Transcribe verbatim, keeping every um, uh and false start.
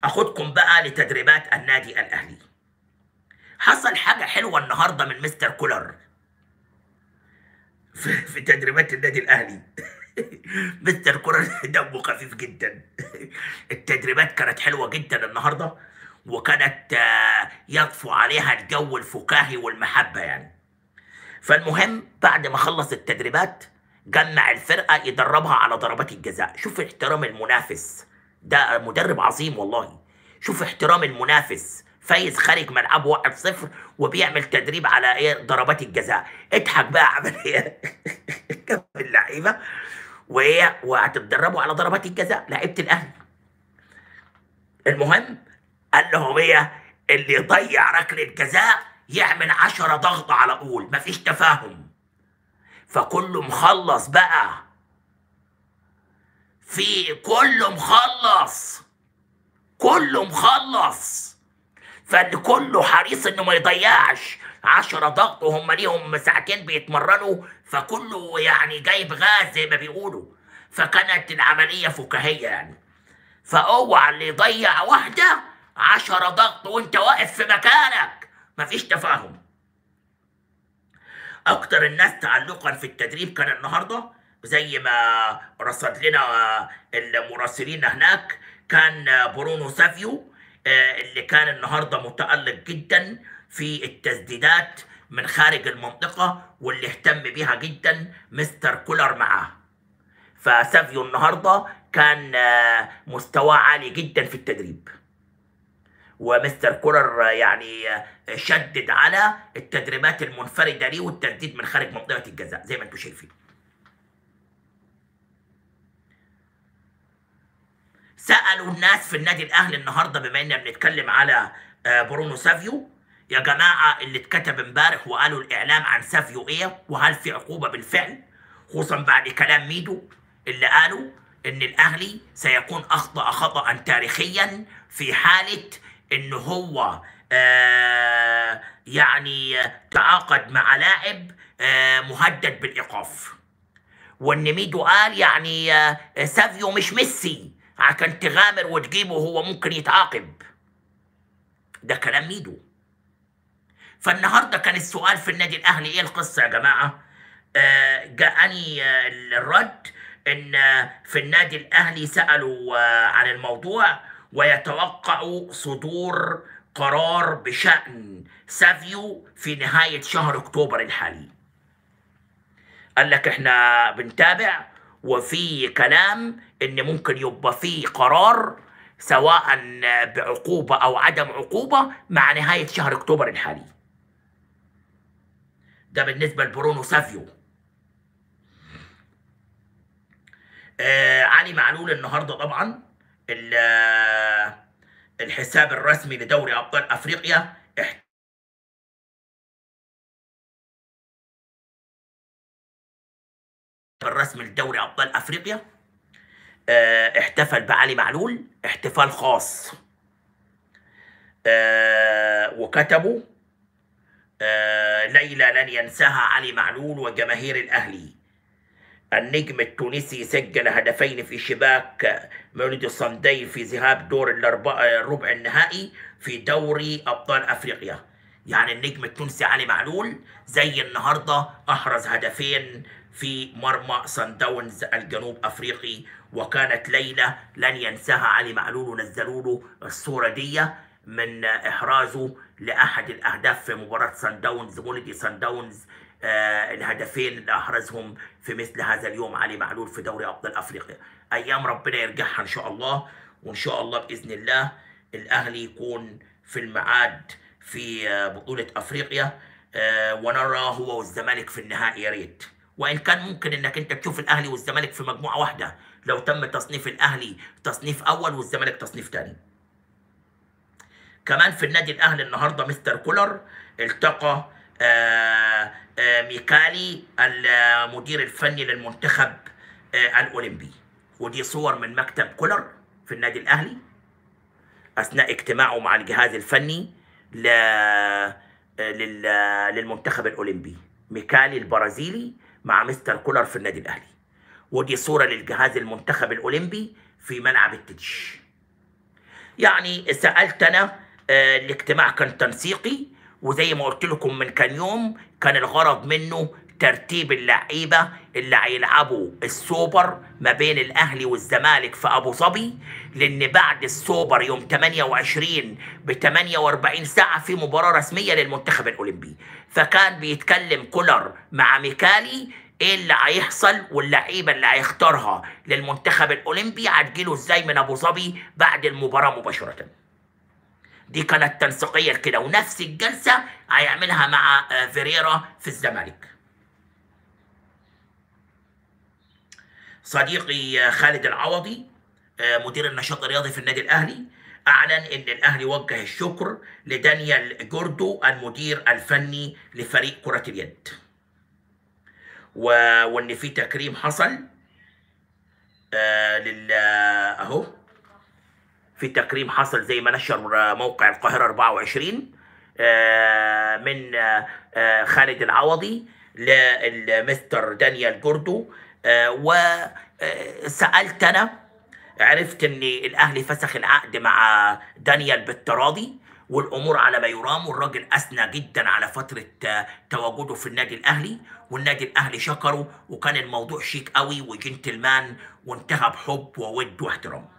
اخدكم بقى لتدريبات النادي الاهلي. حصل حاجه حلوه النهارده من مستر كولر في, في تدريبات النادي الاهلي. مستر كولر دمه خفيف جدا. التدريبات كانت حلوه جدا النهارده، وكانت آه، يطفو عليها الجو الفكاهي والمحبه يعني. فالمهم بعد ما خلص التدريبات جمع الفرقه يدربها على ضربات الجزاء. شوف احترام المنافس، ده مدرب عظيم والله. شوف احترام المنافس، فايز خارج ملعبه واحد صفر وبيعمل تدريب على ايه؟ ضربات الجزاء. اضحك بقى، عمل ايه؟ كم اللعيبه وايه وهتتدربوا على ضربات الجزاء لعيبه الاهلي. المهم قال لهم ايه؟ اللي يضيع ركله جزاء يعمل عشرة ضغط على طول، مفيش تفاهم. فكله مخلص بقى، في كله مخلص، كله مخلص. فكله حريص انه ما يضيعش عشرة ضغط، وهم ليهم ساعتين بيتمرنوا، فكله يعني جايب غاز زي ما بيقولوا. فكانت العملية فكاهية يعني. فاوعى اللي يضيع واحدة عشرة ضغط وانت واقف في مكانك، مفيش تفاهم. اكتر الناس تعلقا في التدريب كان النهارده زي ما رصد لنا المراسلين هناك، كان برونو سافيو اللي كان النهارده متألق جدا في التسديدات من خارج المنطقة، واللي اهتم بيها جدا مستر كولر معاه. فسافيو النهارده كان مستواه عالي جدا في التدريب، ومستر كولر يعني شدد على التدريبات المنفردة ليه والتسديد من خارج منطقة الجزاء زي ما انتم شايفين. سألوا الناس في النادي الأهلي النهاردة بما إننا بنتكلم على برونو سافيو، يا جماعة اللي اتكتب امبارح وقالوا الإعلام عن سافيو إيه؟ وهل في عقوبة بالفعل؟ خصوصا بعد كلام ميدو اللي قالوا إن الأهلي سيكون أخطأ خطأ تاريخيا في حالة إن هو آه يعني تعاقد مع لاعب آه مهدد بالإيقاف. وإن ميدو قال يعني آه سافيو مش ميسي عشان تغامر وتجيبه هو ممكن يتعاقب. ده كلام ميدو. فالنهارده كان السؤال في النادي الاهلي ايه القصه يا جماعه؟ آه جاءني آه الرد ان آه في النادي الاهلي سالوا آه عن الموضوع، ويتوقعوا صدور قرار بشان سافيو في نهايه شهر اكتوبر الحالي. قال لك احنا بنتابع، وفي كلام ان ممكن يبقى في قرار سواء بعقوبة او عدم عقوبة مع نهاية شهر اكتوبر الحالي. ده بالنسبة لبرونو سافيو. آه علي معلول النهاردة طبعا الحساب الرسمي لدوري ابطال افريقيا الرسمي لدوري ابطال افريقيا اه احتفل بعلي معلول احتفال خاص. اه وكتبوا اه ليلة لن ينساها علي معلول وجماهير الاهلي. النجم التونسي سجل هدفين في شباك مولودي صندي في ذهاب دور الربع النهائي في دوري ابطال افريقيا. يعني النجم التونسي علي معلول زي النهارده احرز هدفين في مرمى صن داونز الجنوب افريقي، وكانت ليله لن ينساها علي معلول، ونزلوا له الصوره دي من احرازه لاحد الاهداف في مباراه صن داونز مولودي صن داونز. آه الهدفين اللي احرزهم في مثل هذا اليوم علي معلول في دوري ابطال افريقيا. ايام ربنا يرجعها ان شاء الله، وان شاء الله باذن الله الاهلي يكون في الميعاد في آه بطوله افريقيا، آه ونرى هو والزمالك في النهائي يا ريت. وان كان ممكن انك انت تشوف الاهلي والزمالك في مجموعه واحده لو تم تصنيف الاهلي تصنيف اول والزمالك تصنيف ثاني. كمان في النادي الاهلي النهارده مستر كولر التقى آآ آآ ميكالي المدير الفني للمنتخب الاولمبي، ودي صور من مكتب كولر في النادي الاهلي اثناء اجتماعه مع الجهاز الفني للمنتخب الاولمبي. ميكالي البرازيلي مع مستر كولر في النادي الاهلي، ودي صوره للجهاز المنتخب الاولمبي في ملعب التتش. يعني سالت انا، آه، الاجتماع كان تنسيقي، وزي ما قلت لكم من كام يوم كان الغرض منه ترتيب اللعيبه اللي هيلعبوا السوبر ما بين الاهلي والزمالك في ابو ظبي، لان بعد السوبر يوم ثمانية وعشرين ب ثمانية وأربعين ساعه في مباراه رسميه للمنتخب الاولمبي. فكان بيتكلم كولر مع ميكالي ايه اللي هيحصل، واللعيبه اللي هيختارها للمنتخب الاولمبي هتجيله ازاي من ابو ظبي بعد المباراه مباشره. دي كانت تنسيقيه كده، ونفس الجلسه هيعملها مع آه، فيريرا في الزمالك. صديقي آه، خالد العوضي، آه، مدير النشاط الرياضي في النادي الاهلي، اعلن ان الاهلي وجه الشكر لدانيال جوردو المدير الفني لفريق كره اليد، و- وان في تكريم حصل آه، لل آه، اهو في تكريم حصل زي ما نشر آه، موقع القاهرة أربعة وعشرين آه، من آه، آه، خالد العوضي للمستر دانيال جوردو. وسألت أنا، عرفت ان الاهلي فسخ العقد مع دانيال بالتراضي والامور على ما يرام، والراجل اثنى جدا على فتره آه، تواجده في النادي الاهلي، والنادي الاهلي شكره، وكان الموضوع شيك قوي وجنتلمان، وانتهى بحب وود واحترام.